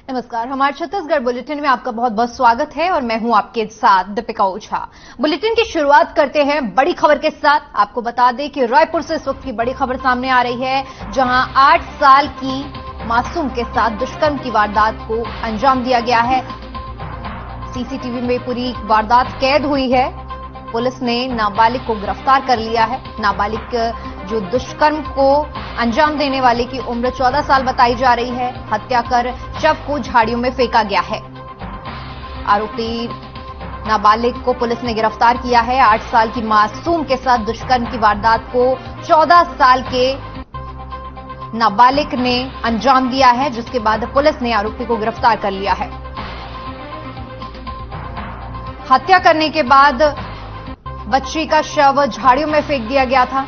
नमस्कार, हमारे छत्तीसगढ़ बुलेटिन में आपका बहुत बहुत स्वागत है और मैं हूं आपके साथ दीपिका ओझा। बुलेटिन की शुरुआत करते हैं बड़ी खबर के साथ। आपको बता दें कि रायपुर से इस वक्त की बड़ी खबर सामने आ रही है, जहां 8 साल की मासूम के साथ दुष्कर्म की वारदात को अंजाम दिया गया है। सीसीटीवी में पूरी वारदात कैद हुई है। पुलिस ने नाबालिग को गिरफ्तार कर लिया है। नाबालिग जो दुष्कर्म को अंजाम देने वाले की उम्र 14 साल बताई जा रही है। हत्या कर शव को झाड़ियों में फेंका गया है। आरोपी नाबालिग को पुलिस ने गिरफ्तार किया है। 8 साल की मासूम के साथ दुष्कर्म की वारदात को 14 साल के नाबालिग ने अंजाम दिया है, जिसके बाद पुलिस ने आरोपी को गिरफ्तार कर लिया है। हत्या करने के बाद बच्ची का शव झाड़ियों में फेंक दिया गया था।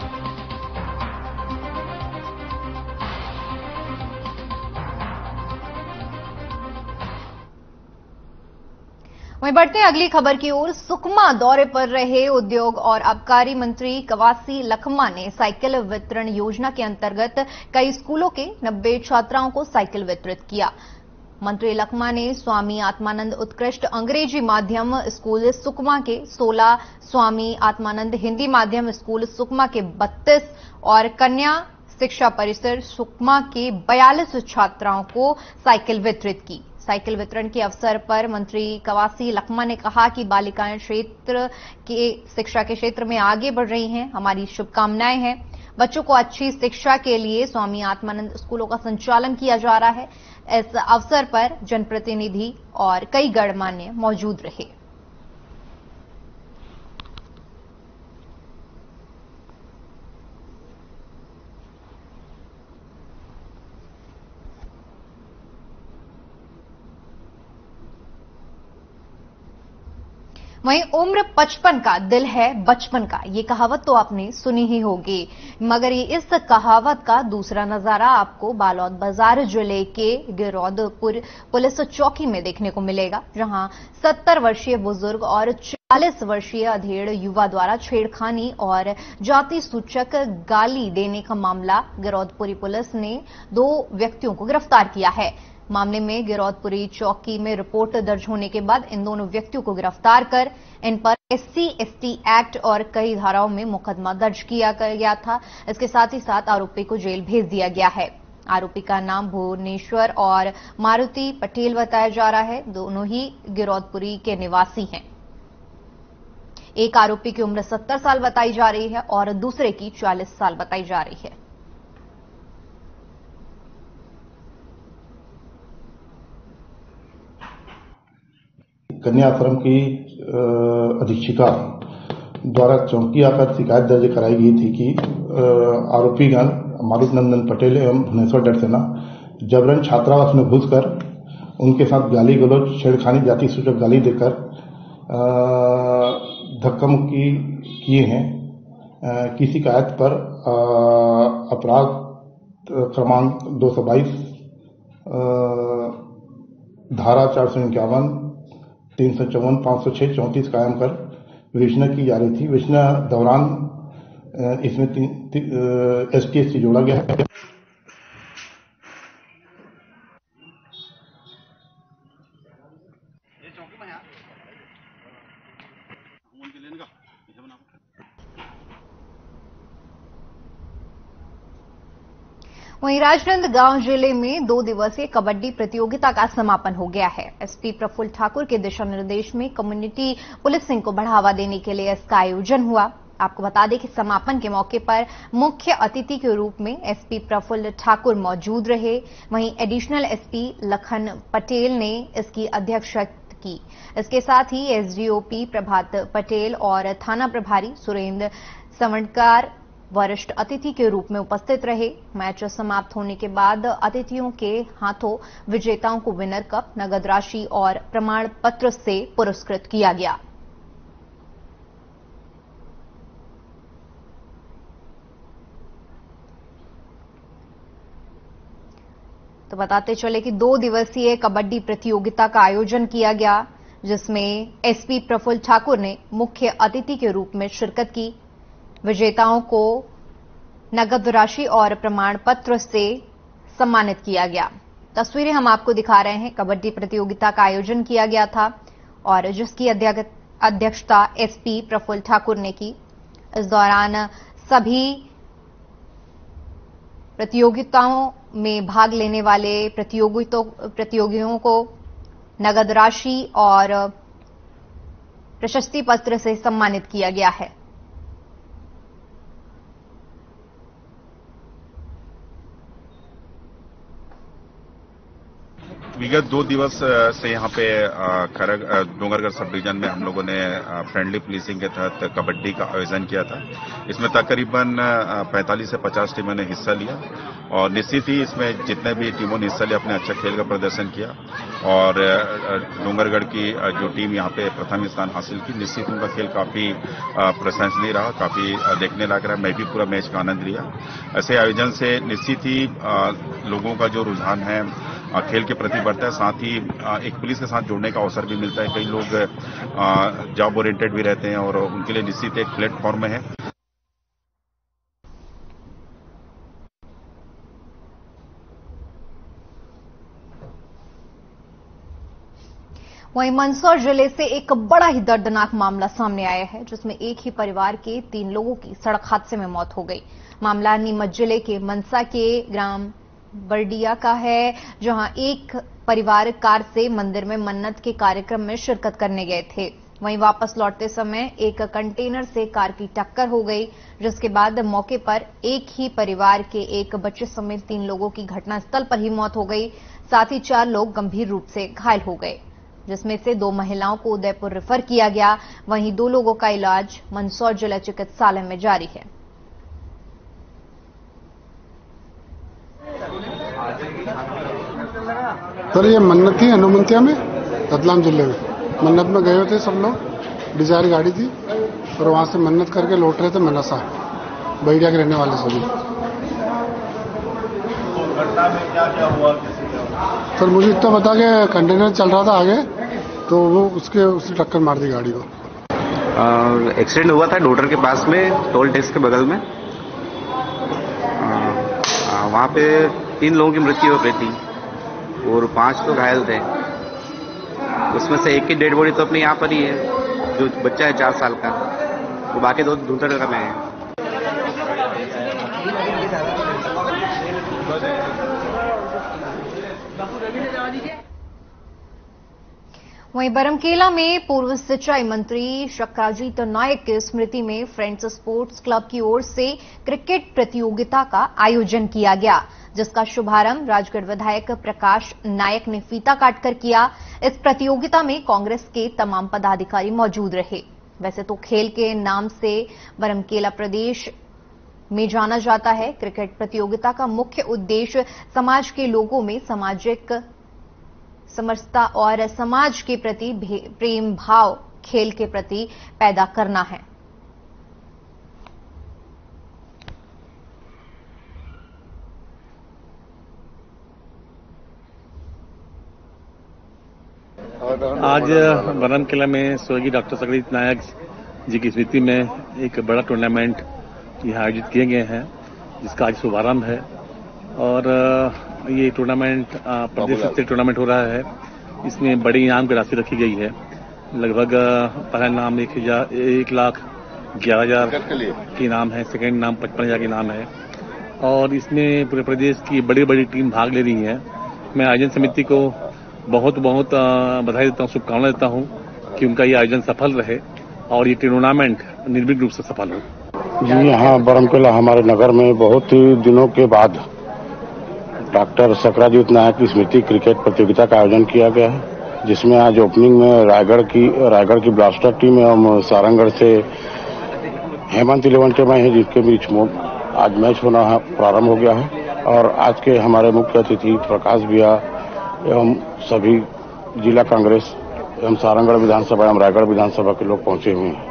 वहीं बढ़ते हैं अगली खबर की ओर। सुकमा दौरे पर रहे उद्योग और आबकारी मंत्री कवासी लखमा ने साइकिल वितरण योजना के अंतर्गत कई स्कूलों के 90 छात्राओं को साइकिल वितरित किया। मंत्री लखमा ने स्वामी आत्मानंद उत्कृष्ट अंग्रेजी माध्यम स्कूल सुकमा के 16, स्वामी आत्मानंद हिंदी माध्यम स्कूल सुकमा के 32 और कन्या शिक्षा परिसर सुकमा के 42 छात्राओं को साइकिल वितरित की। साइकिल वितरण के अवसर पर मंत्री कवासी लखमा ने कहा कि बालिकाएं क्षेत्र के शिक्षा के क्षेत्र में आगे बढ़ रही हैं। हमारी शुभकामनाएं हैं। बच्चों को अच्छी शिक्षा के लिए स्वामी आत्मानंद स्कूलों का संचालन किया जा रहा है। इस अवसर पर जनप्रतिनिधि और कई गणमान्य मौजूद रहे। वहीं उम्र 55 का दिल है बचपन का, ये कहावत तो आपने सुनी ही होगी, मगर इस कहावत का दूसरा नजारा आपको बालोद बाजार जिले के गिरौदपुर पुलिस चौकी में देखने को मिलेगा, जहां 70 वर्षीय बुजुर्ग और 40 वर्षीय अधेड़ युवा द्वारा छेड़खानी और जाति सूचक गाली देने का मामला गिरौदपुरी पुलिस ने 2 व्यक्तियों को गिरफ्तार किया है। मामले में गिरौदपुरी चौकी में रिपोर्ट दर्ज होने के बाद इन दोनों व्यक्तियों को गिरफ्तार कर इन पर SC/ST एक्ट और कई धाराओं में मुकदमा दर्ज किया गया था। इसके साथ ही साथ आरोपी को जेल भेज दिया गया है। आरोपी का नाम भुवनेश्वर और मारुति पटेल बताया जा रहा है। दोनों ही गिरौदपुरी के निवासी हैं। एक आरोपी की उम्र 70 साल बताई जा रही है और दूसरे की 40 साल बताई जा रही है। कन्या आश्रम की अधीक्षिका द्वारा चौकी आकर शिकायत दर्ज कराई गई थी कि आरोपीगण मारुति नंदन पटेल एवं भुवनेश्वर डरसेना जबरन छात्रावास में घुसकर उनके साथ गाली गलौज, छेड़खानी, जाति सूचक गाली देकर धक्का मुक्की किए हैं। की शिकायत पर अपराध क्रमांक 222 धारा 451, 354, 506, 34 कायम कर विवेचना की जा रही थी। विवेचना दौरान इसमें ST/ST जोड़ा गया है। वहीं राजनांदगांव जिले में 2 दिवसीय कबड्डी प्रतियोगिता का समापन हो गया है। SP प्रफुल्ल ठाकुर के दिशा निर्देश में कम्युनिटी पुलिसिंग को बढ़ावा देने के लिए इसका आयोजन हुआ। आपको बता दें कि समापन के मौके पर मुख्य अतिथि के रूप में SP प्रफुल्ल ठाकुर मौजूद रहे। वहीं एडिशनल SP लखन पटेल ने इसकी अध्यक्षता की। इसके साथ ही SDOP प्रभात पटेल और थाना प्रभारी सुरेंद्र सवणकर वरिष्ठ अतिथि के रूप में उपस्थित रहे। मैच समाप्त होने के बाद अतिथियों के हाथों विजेताओं को विनर कप, नगद राशि और प्रमाण पत्र से पुरस्कृत किया गया। तो बताते चले कि 2 दिवसीय कबड्डी प्रतियोगिता का आयोजन किया गया, जिसमें SP प्रफुल्ल ठाकुर ने मुख्य अतिथि के रूप में शिरकत की। विजेताओं को नगद राशि और प्रमाण पत्र से सम्मानित किया गया। तस्वीरें हम आपको दिखा रहे हैं। कबड्डी प्रतियोगिता का आयोजन किया गया था और जिसकी अध्यक्षता एसपी प्रफुल्ल ठाकुर ने की। इस दौरान सभी प्रतियोगिताओं में भाग लेने वाले प्रतियोगियों को नगद राशि और प्रशस्ति पत्र से सम्मानित किया गया है। विगत 2 दिवस से यहाँ पे डोंगरगढ़ सब डिवीजन में हम लोगों ने फ्रेंडली पुलिसिंग के तहत कबड्डी का आयोजन किया था। इसमें तकरीबन 45 से 50 टीमों ने हिस्सा लिया और निश्चित ही इसमें जितने भी टीमों ने हिस्सा लिया अपने अच्छा खेल का प्रदर्शन किया और डोंगरगढ़ की जो टीम यहाँ पे प्रथम स्थान हासिल की, निश्चित उनका खेल काफी प्रशंसनीय रहा, काफी देखने लायक रहा। मैं भी पूरा मैच का आनंद लिया। ऐसे आयोजन से निश्चित ही लोगों का जो रुझान है खेल के प्रति बढ़ता है, साथ ही एक पुलिस के साथ जुड़ने का अवसर भी मिलता है। कई लोग जॉब ओरिएंटेड भी रहते हैं और उनके लिए निश्चित एक प्लेटफॉर्म में है। वहीं मंदसौर जिले से एक बड़ा ही दर्दनाक मामला सामने आया है, जिसमें एक ही परिवार के 3 लोगों की सड़क हादसे में मौत हो गई। मामला नीमच जिले के मनसा के ग्राम बरडिया का है, जहां एक परिवार कार से मंदिर में मन्नत के कार्यक्रम में शिरकत करने गए थे। वहीं वापस लौटते समय एक कंटेनर से कार की टक्कर हो गई, जिसके बाद मौके पर एक ही परिवार के एक बच्चे समेत 3 लोगों की घटनास्थल पर ही मौत हो गई। साथ ही 4 लोग गंभीर रूप से घायल हो गए, जिसमें से 2 महिलाओं को उदयपुर रेफर किया गया। वहीं 2 लोगों का इलाज मंदसौर जिला चिकित्सालय में जारी है। सर ये मन्नत थी हनुमंतिया में, रतलाम जिले में। मन्नत में गए थे सब लोग, डिजायर गाड़ी थी और वहां से मन्नत करके लौट रहे थे मनसा, बैरिया के रहने वाले सभी। घटना में क्या क्या हुआ? सर मुझे इतना बता के कंटेनर चल रहा था आगे, तो वो उससे टक्कर मार दी गाड़ी को। एक्सीडेंट हुआ था डोडर के पास में, टोल टैक्स के बगल में। वहाँ पे 3 लोगों की मृत्यु हो गई थी और 5 तो घायल थे। उसमें से एक की डेड बॉडी तो अपने यहाँ पर ही है, जो बच्चा है 4 साल का, वो बाकी 2 धूंधर में है। वहीं बरमकेला में पूर्व सिंचाई मंत्री शक्राजीत नायक की स्मृति में फ्रेंड्स स्पोर्ट्स क्लब की ओर से क्रिकेट प्रतियोगिता का आयोजन किया गया, जिसका शुभारंभ राजगढ़ विधायक प्रकाश नायक ने फीता काटकर किया। इस प्रतियोगिता में कांग्रेस के तमाम पदाधिकारी मौजूद रहे। वैसे तो खेल के नाम से बरमकेला प्रदेश में जाना जाता है। क्रिकेट प्रतियोगिता का मुख्य उद्देश्य समाज के लोगों में सामाजिक समरसता और समाज के प्रति प्रेम भाव खेल के प्रति पैदा करना है। आज बरमकेला में स्वर्गीय डॉक्टर शक्राजीत नायक जी की स्मृति में एक बड़ा टूर्नामेंट यहाँ आयोजित किए गए हैं, जिसका आज शुभारंभ है। और ये टूर्नामेंट प्रदेश स्तर टूर्नामेंट हो रहा है। इसमें बड़ी इनाम की राशि रखी गई है। लगभग पहला इनाम 1,11,000 की इनाम है, सेकेंड इनाम 55,000 की इनाम है और इसमें पूरे प्रदेश की बड़ी बड़ी टीम भाग ले रही है। मैं आयोजन समिति को बहुत बहुत बधाई देता हूँ, शुभकामनाएं देता हूँ कि उनका ये आयोजन सफल रहे और ये टूर्नामेंट निर्विघ्न रूप से सफल हो। जी हाँ, बरमकेला हमारे नगर में बहुत ही दिनों के बाद डॉक्टर शक्राजीत नायक की स्मृति क्रिकेट प्रतियोगिता का आयोजन किया गया है, जिसमें आज ओपनिंग में रायगढ़ की ब्लास्टर टीम एवं सारंगढ़ से हेमंत 11 टीमें हैं, जिनके बीच आज मैच होना प्रारंभ हो गया है। और आज के हमारे मुख्य अतिथि प्रकाश भैया एवं सभी जिला कांग्रेस एवं सारंगढ़ विधानसभा एवं रायगढ़ विधानसभा के लोग पहुंचे हुए हैं।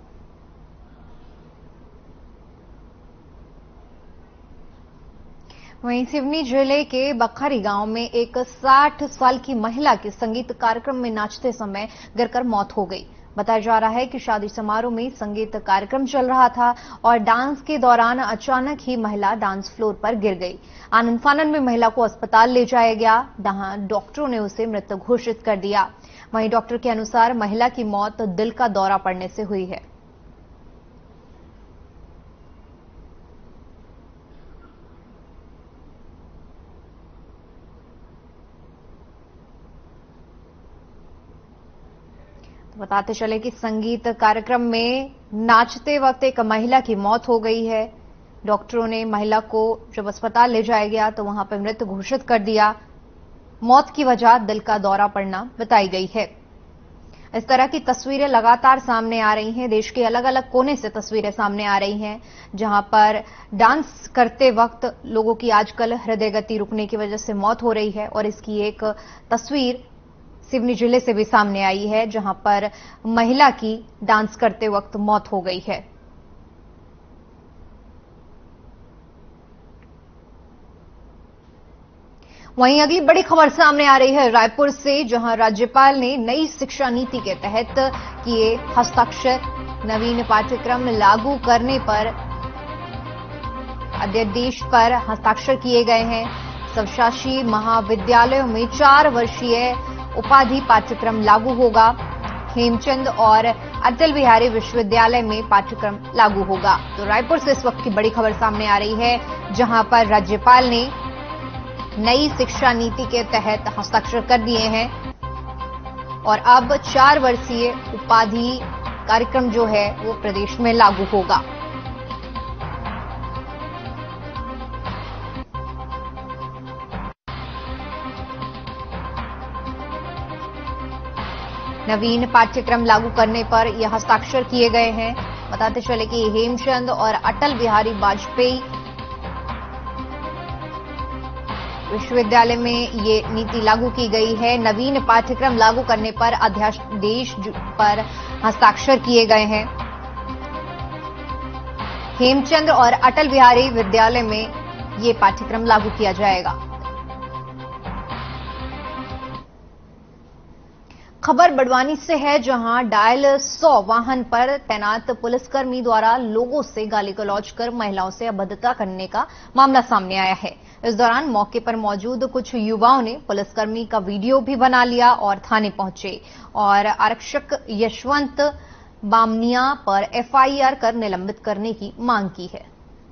वहीं सिवनी जिले के बखरी गांव में एक 60 साल की महिला की संगीत कार्यक्रम में नाचते समय गिरकर मौत हो गई। बताया जा रहा है कि शादी समारोह में संगीत कार्यक्रम चल रहा था और डांस के दौरान अचानक ही महिला डांस फ्लोर पर गिर गई। आनन फानन में महिला को अस्पताल ले जाया गया, जहां डॉक्टरों ने उसे मृत घोषित कर दिया। वहीं डॉक्टर के अनुसार महिला की मौत दिल का दौरा पड़ने से हुई है। बताते चले कि संगीत कार्यक्रम में नाचते वक्त एक महिला की मौत हो गई है। डॉक्टरों ने महिला को जब अस्पताल ले जाया गया तो वहां पर मृत घोषित कर दिया। मौत की वजह दिल का दौरा पड़ना बताई गई है। इस तरह की तस्वीरें लगातार सामने आ रही हैं। देश के अलग अलग कोने से तस्वीरें सामने आ रही हैं, जहां पर डांस करते वक्त लोगों की आजकल हृदय गति रुकने की वजह से मौत हो रही है। और इसकी एक तस्वीर सिवनी जिले से भी सामने आई है, जहां पर महिला की डांस करते वक्त मौत हो गई है। वहीं अगली बड़ी खबर सामने आ रही है रायपुर से, जहां राज्यपाल ने नई शिक्षा नीति के तहत किए हस्ताक्षर। नवीन पाठ्यक्रम लागू करने पर अध्यादेश पर हस्ताक्षर किए गए हैं। सबशासी महाविद्यालयों में 4 वर्षीय उपाधि पाठ्यक्रम लागू होगा। हेमचंद और अटल बिहारी विश्वविद्यालय में पाठ्यक्रम लागू होगा। तो रायपुर से इस वक्त की बड़ी खबर सामने आ रही है, जहां पर राज्यपाल ने नई शिक्षा नीति के तहत हस्ताक्षर कर दिए हैं और अब 4 वर्षीय उपाधि कार्यक्रम जो है वो प्रदेश में लागू होगा। नवीन पाठ्यक्रम लागू करने पर यह हस्ताक्षर किए गए हैं। बताते चले कि हेमचंद और अटल बिहारी वाजपेयी विश्वविद्यालय में ये नीति लागू की गई है। नवीन पाठ्यक्रम लागू करने पर अध्यादेश पर हस्ताक्षर किए गए हैं। हेमचंद और अटल बिहारी विद्यालय में ये पाठ्यक्रम लागू किया जाएगा। खबर बड़वानी से है, जहां डायल 100 वाहन पर तैनात पुलिसकर्मी द्वारा लोगों से गाली गलौज कर महिलाओं से अभद्रता करने का मामला सामने आया है। इस दौरान मौके पर मौजूद कुछ युवाओं ने पुलिसकर्मी का वीडियो भी बना लिया और थाने पहुंचे और आरक्षक यशवंत बामनिया पर एफआईआर कर निलंबित करने की मांग की है।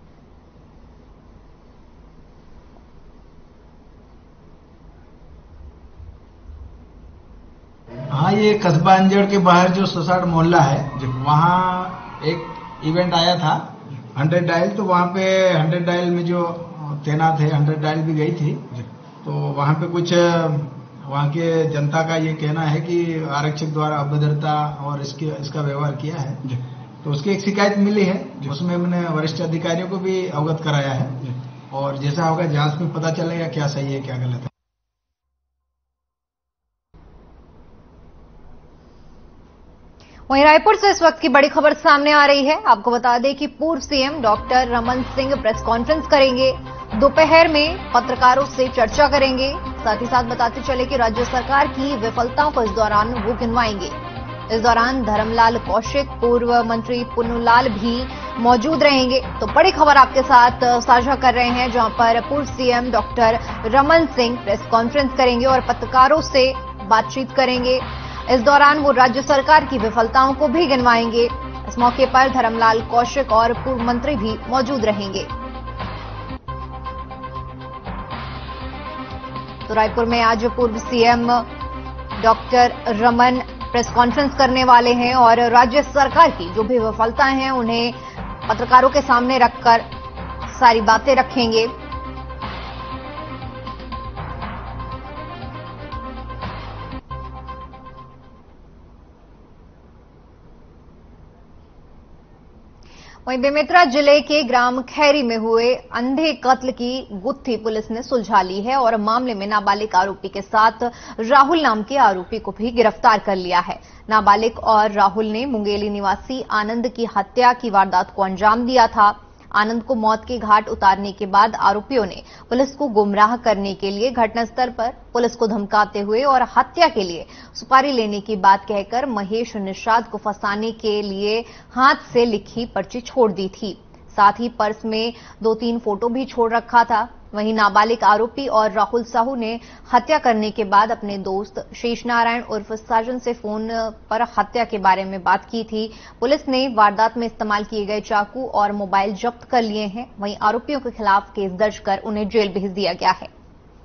हाँ, ये कस्बा अंजड़ के बाहर जो सोसाइटी मोहल्ला है, वहाँ एक इवेंट आया था 100 डायल। तो वहाँ पे 100 डायल में जो तैनात है 100 डायल भी गई थी। तो वहाँ पे कुछ वहाँ के जनता का ये कहना है कि आरक्षक द्वारा अभद्रता और इसका व्यवहार किया है। तो उसकी एक शिकायत मिली है, उसमें मैंने वरिष्ठ अधिकारियों को भी अवगत कराया है और जैसा होगा जांच में पता चलेगा क्या सही है क्या गलत है। वहीं रायपुर से इस वक्त की बड़ी खबर सामने आ रही है। आपको बता दें कि पूर्व CM doctor Raman Singh press conference करेंगे। दोपहर में पत्रकारों से चर्चा करेंगे। साथ ही साथ बताते चले कि राज्य सरकार की विफलताओं को इस दौरान वो गिनवाएंगे। इस दौरान धर्मलाल कौशिक, पूर्व मंत्री पुन्नूलाल भी मौजूद रहेंगे। तो बड़ी खबर आपके साथ साझा कर रहे हैं, जहां पर पूर्व CM doctor Raman Singh press conference करेंगे और पत्रकारों से बातचीत करेंगे। इस दौरान वो राज्य सरकार की विफलताओं को भी गिनवाएंगे। इस मौके पर धर्मलाल कौशिक और पूर्व मंत्री भी मौजूद रहेंगे। तो रायपुर में आज पूर्व CM doctor Raman press conference करने वाले हैं और राज्य सरकार की जो भी विफलताएं हैं उन्हें पत्रकारों के सामने रखकर सारी बातें रखेंगे। वहीं बेमेतरा जिले के ग्राम खैरी में हुए अंधे कत्ल की गुत्थी पुलिस ने सुलझा ली है और मामले में नाबालिग आरोपी के साथ राहुल नाम के आरोपी को भी गिरफ्तार कर लिया है। नाबालिग और राहुल ने मुंगेली निवासी आनंद की हत्या की वारदात को अंजाम दिया था। आनंद को मौत के घाट उतारने के बाद आरोपियों ने पुलिस को गुमराह करने के लिए घटनास्थल पर पुलिस को धमकाते हुए और हत्या के लिए सुपारी लेने की बात कहकर महेश निषाद को फंसाने के लिए हाथ से लिखी पर्ची छोड़ दी थी। साथ ही पर्स में 2-3 फोटो भी छोड़ रखा था। वहीं नाबालिग आरोपी और राहुल साहू ने हत्या करने के बाद अपने दोस्त शेष नारायण उर्फ साजन से फोन पर हत्या के बारे में बात की थी। पुलिस ने वारदात में इस्तेमाल किए गए चाकू और मोबाइल जब्त कर लिए हैं। वहीं आरोपियों के खिलाफ केस दर्ज कर उन्हें जेल भेज दिया गया है।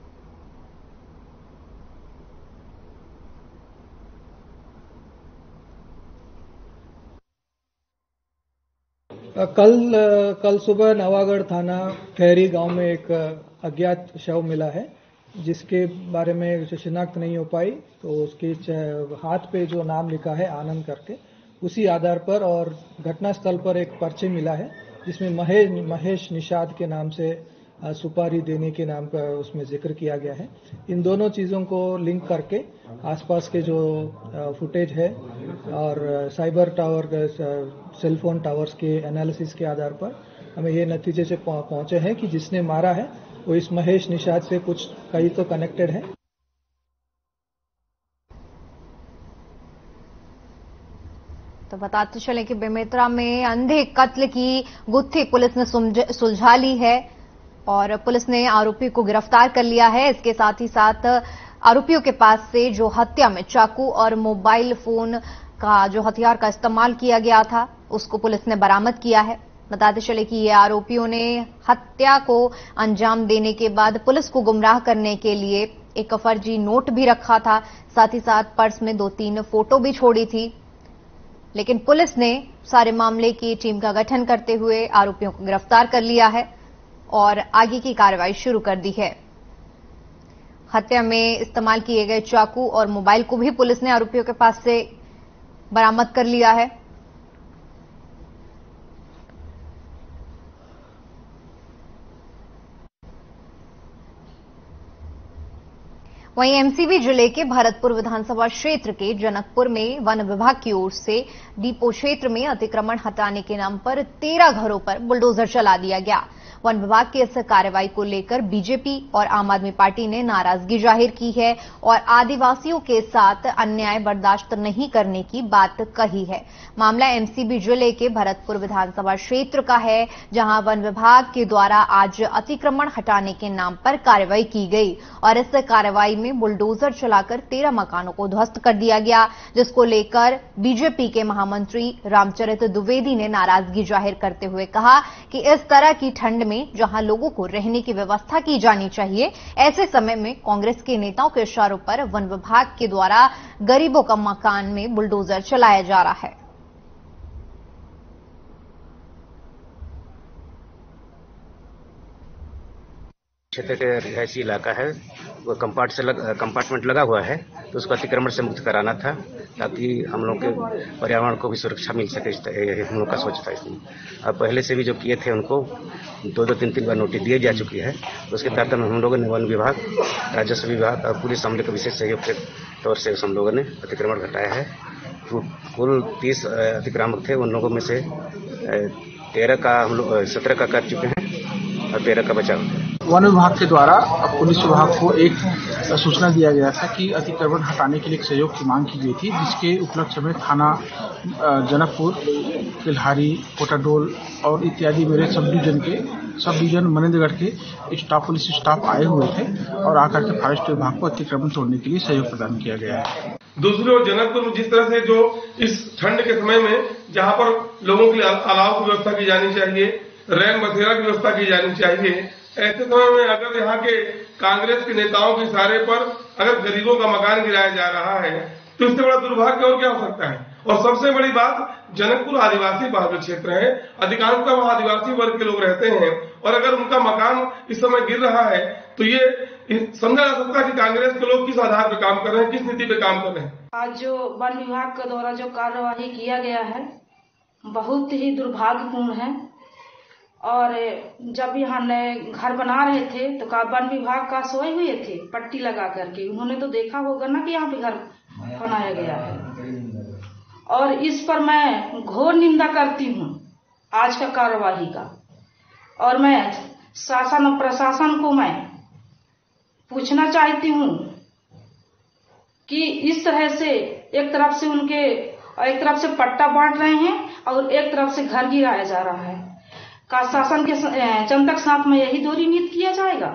कल सुबह नवागढ़ थाना खैरी गांव में एक अज्ञात शव मिला है, जिसके बारे में शिनाख्त नहीं हो पाई। तो उसके हाथ पे जो नाम लिखा है आनंद करके, उसी आधार पर और घटनास्थल पर एक पर्ची मिला है जिसमें महेश निषाद के नाम से सुपारी देने के नाम पर उसमें जिक्र किया गया है। इन दोनों चीज़ों को लिंक करके आसपास के जो फुटेज है और साइबर टावर सेलफोन टावर्स के एनालिसिस के आधार पर हमें ये नतीजे से पहुंचे हैं कि जिसने मारा है वो इस महेश निषाद से कहीं तो कनेक्टेड है। तो बताते चले कि बेमेतरा में अंधे कत्ल की गुत्थी पुलिस ने सुलझा ली है और पुलिस ने आरोपी को गिरफ्तार कर लिया है। इसके साथ ही साथ आरोपियों के पास से जो हत्या में चाकू और मोबाइल फोन का जो हथियार का इस्तेमाल किया गया था उसको पुलिस ने बरामद किया है। बताते चले कि ये आरोपियों ने हत्या को अंजाम देने के बाद पुलिस को गुमराह करने के लिए एक फर्जी नोट भी रखा था। साथ ही साथ पर्स में 2-3 फोटो भी छोड़ी थी। लेकिन पुलिस ने सारे मामले की टीम का गठन करते हुए आरोपियों को गिरफ्तार कर लिया है और आगे की कार्रवाई शुरू कर दी है। हत्या में इस्तेमाल किए गए चाकू और मोबाइल को भी पुलिस ने आरोपियों के पास से बरामद कर लिया है। वहीं एमसीबी जिले के भरतपुर विधानसभा क्षेत्र के जनकपुर में वन विभाग की ओर से डीपो क्षेत्र में अतिक्रमण हटाने के नाम पर 13 घरों पर बुलडोजर चला दिया गया। वन विभाग की इस कार्रवाई को लेकर बीजेपी और आम आदमी पार्टी ने नाराजगी जाहिर की है और आदिवासियों के साथ अन्याय बर्दाश्त नहीं करने की बात कही है। मामला एमसीबी जिले के भरतपुर विधानसभा क्षेत्र का है, जहां वन विभाग के द्वारा आज अतिक्रमण हटाने के नाम पर कार्रवाई की गई और इस कार्रवाई में बुलडोजर चलाकर 13 मकानों को ध्वस्त कर दिया गया, जिसको लेकर बीजेपी के महामंत्री रामचरित द्विवेदी ने नाराजगी जाहिर करते हुए कहा कि इस तरह की ठंड में जहां लोगों को रहने की व्यवस्था की जानी चाहिए, ऐसे समय में कांग्रेस के नेताओं के इशारों पर वन विभाग के द्वारा गरीबों का मकान में बुलडोजर चलाया जा रहा है। क्षेत्र के रिहायशी इलाका है, वो कंपार्टमेंट लगा हुआ है, तो उसको अतिक्रमण से मुक्त कराना था ताकि हम लोग के पर्यावरण को भी सुरक्षा मिल सके। हम लोग का सोच था इसमें। अब पहले से भी जो किए थे उनको 2-2, 3-3 बार नोटिस दिए जा चुकी है। उसके तहत हम लोगों ने वन विभाग, राजस्व विभाग और पुलिस अमले के विशेष सहयोग के तौर से हम लोगों ने अतिक्रमण घटाया है। कुल 30 अतिक्रामक थे, उन लोगों में से 17 का कर चुके हैं और 13 का बचाव है। वन विभाग के द्वारा पुलिस विभाग को एक सूचना दिया गया था कि अतिक्रमण हटाने के लिए एक सहयोग की मांग की गई थी, जिसके उपलक्ष्य में थाना जनकपुर, तिल्हारी, कोटाडोल और इत्यादि मेरे सब डिवीजन मनेन्द्रगढ़ के पुलिस स्टाफ आए हुए थे और आकर के फॉरेस्ट विभाग को अतिक्रमण तोड़ने के लिए सहयोग प्रदान किया गया है। दूसरी ओर जनकपुर में जिस तरह से जो इस ठंड के समय में जहां पर लोगों के लिए अलाव की व्यवस्था की जानी चाहिए, रैन बसेरा की व्यवस्था की जानी चाहिए, ऐसे समय में अगर यहाँ के कांग्रेस के नेताओं के इशारे पर अगर गरीबों का मकान गिराया जा रहा है तो इससे बड़ा दुर्भाग्य और क्या हो सकता है। और सबसे बड़ी बात, जनकपुर आदिवासी बहुल क्षेत्र है, अधिकांशतः वहाँ आदिवासी वर्ग के लोग रहते हैं और अगर उनका मकान इस समय गिर रहा है तो ये समझा जा सकता है कि कांग्रेस के लोग किस आधार पर काम कर रहे हैं, किस नीति पे काम कर रहे हैं। आज जो वन विभाग के द्वारा जो कार्यवाही किया गया है बहुत ही दुर्भाग्यपूर्ण है। और जब यहाँ नए घर बना रहे थे तो वन विभाग का सोए हुए थे पट्टी लगा करके, उन्होंने तो देखा होगा ना कि यहाँ पे घर बनाया गया है। और इस पर मैं घोर निंदा करती हूँ आज का कार्यवाही का। और मैं शासन और प्रशासन को मैं पूछना चाहती हूँ कि इस तरह से एक तरफ से पट्टा बांट रहे हैं और एक तरफ से घर गिराया जा रहा है। का शासन के जनता के साथ में यही दोहरी नीति किया जाएगा?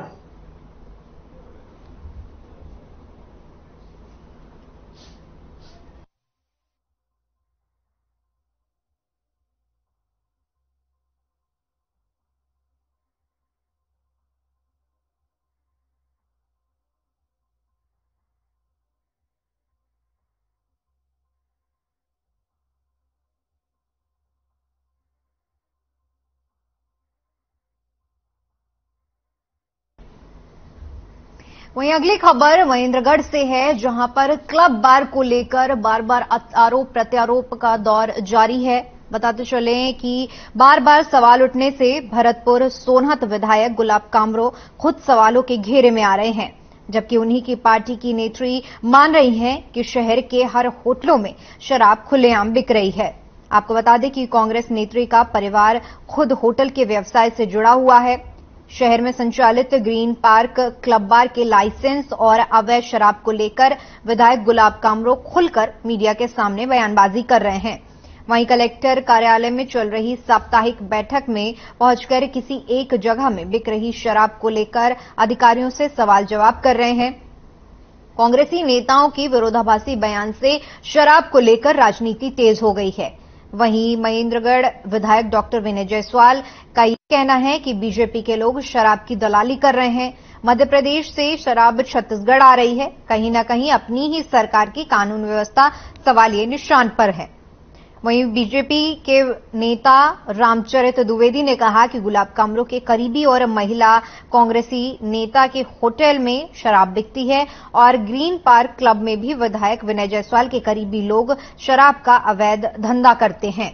वहीं अगली खबर महेंद्रगढ़ से है, जहां पर क्लब बार को लेकर बार बार आरोप प्रत्यारोप का दौर जारी है। बताते चलें कि बार बार सवाल उठने से भरतपुर सोनहत विधायक गुलाब कामरो खुद सवालों के घेरे में आ रहे हैं, जबकि उन्हीं की पार्टी की नेत्री मान रही हैं कि शहर के हर होटलों में शराब खुलेआम बिक रही है। आपको बता दें कि कांग्रेस नेत्री का परिवार खुद होटल के व्यवसाय से जुड़ा हुआ है। शहर में संचालित ग्रीन पार्क क्लब बार के लाइसेंस और अवैध शराब को लेकर विधायक गुलाब कामरो खुलकर मीडिया के सामने बयानबाजी कर रहे हैं। वहीं कलेक्टर कार्यालय में चल रही साप्ताहिक बैठक में पहुंचकर किसी एक जगह में बिक रही शराब को लेकर अधिकारियों से सवाल जवाब कर रहे हैं। कांग्रेसी नेताओं की विरोधाभासी बयान से शराब को लेकर राजनीति तेज हो गई है। वहीं महेंद्रगढ़ विधायक डॉक्टर विनय जायसवाल का यह कहना है कि बीजेपी के लोग शराब की दलाली कर रहे हैं। मध्य प्रदेश से शराब छत्तीसगढ़ आ रही है। कहीं न कहीं अपनी ही सरकार की कानून व्यवस्था सवालिया निशान पर है। वहीं बीजेपी के नेता रामचरित द्विवेदी ने कहा कि गुलाब कामरो के करीबी और महिला कांग्रेसी नेता के होटल में शराब बिकती है और ग्रीन पार्क क्लब में भी विधायक विनय जायसवाल के करीबी लोग शराब का अवैध धंधा करते हैं।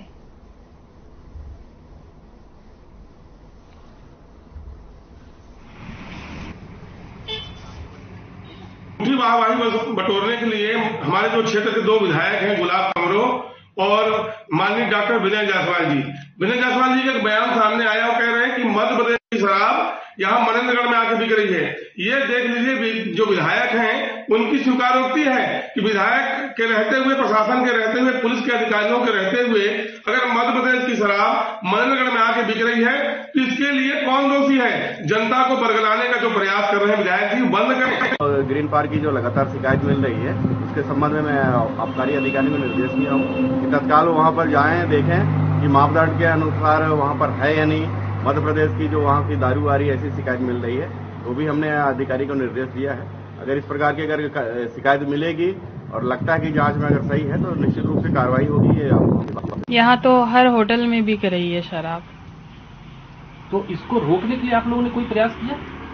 वाहवाही बटोरने के लिए हमारे जो क्षेत्र के दो विधायक हैं, गुलाब कामरो और माननीय डॉक्टर विनय जायसवाल जी का एक बयान सामने आया। वो कह रहे हैं कि मध्य प्रदेश की शराब यहाँ महेंद्रगढ़ में आके बिक रही है। ये देख लीजिए, जो विधायक हैं उनकी स्वीकारोक्ति है कि विधायक के रहते हुए, प्रशासन के रहते हुए, पुलिस के अधिकारियों के रहते हुए अगर मध्य प्रदेश की शराब महेंद्रगढ़ में आके बिक रही है तो इसके लिए कौन दोषी है? जनता को बरगलाने का जो प्रयास कर रहे हैं विधायक जी, बंद करें। ग्रीन पार्क की जो लगातार शिकायत मिल रही है, उसके संबंध में मैं आबकारी अधिकारी को निर्देश दिया हूँ कि तत्काल वहां पर जाएं, देखें कि मापदंड के अनुसार वहां पर है या नहीं। मध्य प्रदेश की जो वहां की दारू आ रही है, ऐसी शिकायत मिल रही है, वो भी हमने अधिकारी को निर्देश दिया है। अगर इस प्रकार की अगर शिकायत मिलेगी और लगता है कि जांच में अगर सही है तो निश्चित रूप से कार्रवाई होगी। यहाँ तो हर होटल में बिक रही है शराब, तो इसको रोकने के लिए आप लोगों ने कोई प्रयास किया?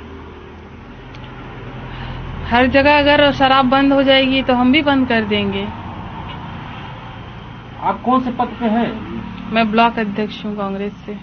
हर जगह अगर शराब बंद हो जाएगी तो हम भी बंद कर देंगे। आप कौन से पद पे हैं? मैं ब्लॉक अध्यक्ष हूँ कांग्रेस से।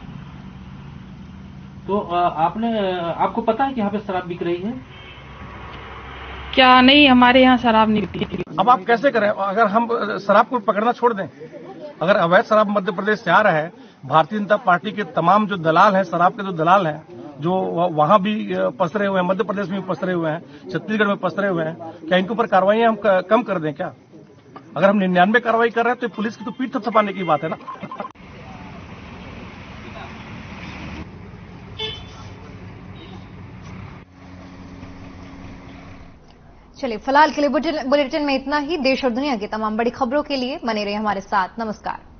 तो आपको पता है कि यहाँ पे शराब बिक रही है? क्या नहीं, हमारे यहाँ शराब नहीं बिकती। अब आप कैसे करें? अगर हम शराब को पकड़ना छोड़ दें, अगर अवैध शराब मध्य प्रदेश से आ रहा है, भारतीय जनता पार्टी के तमाम जो दलाल हैं, शराब के जो दलाल हैं, जो वहां भी पसरे हुए हैं, मध्य प्रदेश में भी पसरे हुए हैं, छत्तीसगढ़ में पसरे हुए हैं, क्या इनके ऊपर कार्रवाई हम कम कर दें क्या? अगर हम 99 कार्रवाई कर रहे हैं तो पुलिस की तो पीठ थपथपाने की बात है ना। चलिए, फिलहाल के लिए बुलेटिन में इतना ही। देश और दुनिया की तमाम बड़ी खबरों के लिए बने रहिए हमारे साथ। नमस्कार।